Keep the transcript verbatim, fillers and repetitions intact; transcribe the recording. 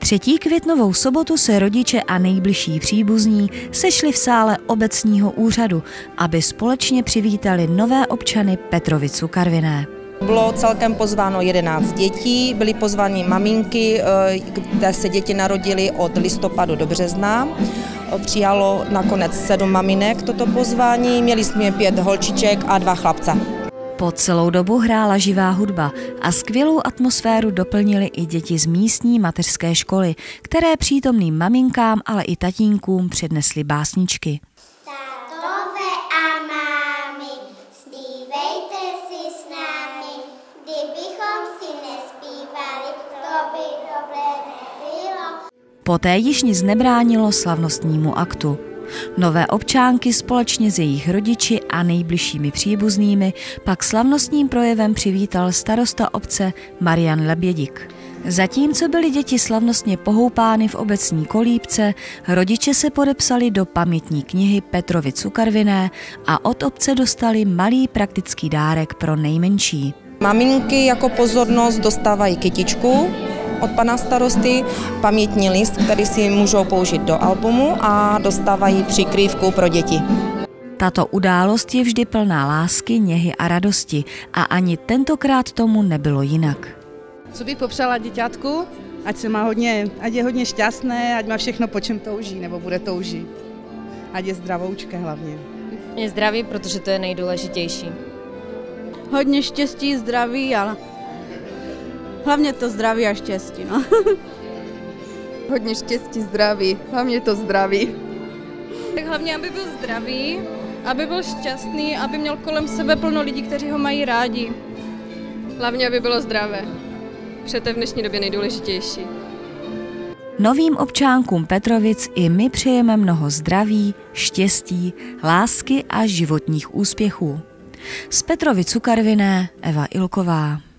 Třetí květnovou sobotu se rodiče a nejbližší příbuzní sešli v sále obecního úřadu, aby společně přivítali nové občany Petrovic u Karviné. Bylo celkem pozváno jedenáct dětí, byly pozvány maminky, kde se děti narodily od listopadu do března. Přijalo nakonec sedm maminek toto pozvání, měli jsme pět holčiček a dva chlapce. Po celou dobu hrála živá hudba a skvělou atmosféru doplnily i děti z místní mateřské školy, které přítomným maminkám, ale i tatínkům přednesly básničky. Tátové a mámy, zpívejte si s námi, kdybychom si nespívali, to by dobré nebylo. Poté již nic nebránilo slavnostnímu aktu. Nové občánky společně s jejich rodiči a nejbližšími příbuznými pak slavnostním projevem přivítal starosta obce Marian Lebědik. Zatímco byly děti slavnostně pohoupány v obecní kolíbce, rodiče se podepsali do pamětní knihy Petrovic u Karviné a od obce dostali malý praktický dárek pro nejmenší. Maminky jako pozornost dostávají kytičku od pana starosty, pamětní list, který si můžou použít do albumu, a dostávají přikrývku pro děti. Tato událost je vždy plná lásky, něhy a radosti a ani tentokrát tomu nebylo jinak. Co bych popřála děťátku? Ať se má hodně, ať je hodně šťastné, ať má všechno, po čem touží, nebo bude toužit. Ať je zdravoučké hlavně. Je zdraví, protože to je nejdůležitější. Hodně štěstí, zdraví, ale hlavně to zdraví a štěstí, no. Hodně štěstí, zdraví, hlavně to zdraví. Tak hlavně, aby byl zdravý, aby byl šťastný, aby měl kolem sebe plno lidí, kteří ho mají rádi. Hlavně, aby bylo zdravé. Protože to je v dnešní době nejdůležitější. Novým občánkům Petrovic i my přejeme mnoho zdraví, štěstí, lásky a životních úspěchů. Z Petrovic u Karviné Eva Ilková.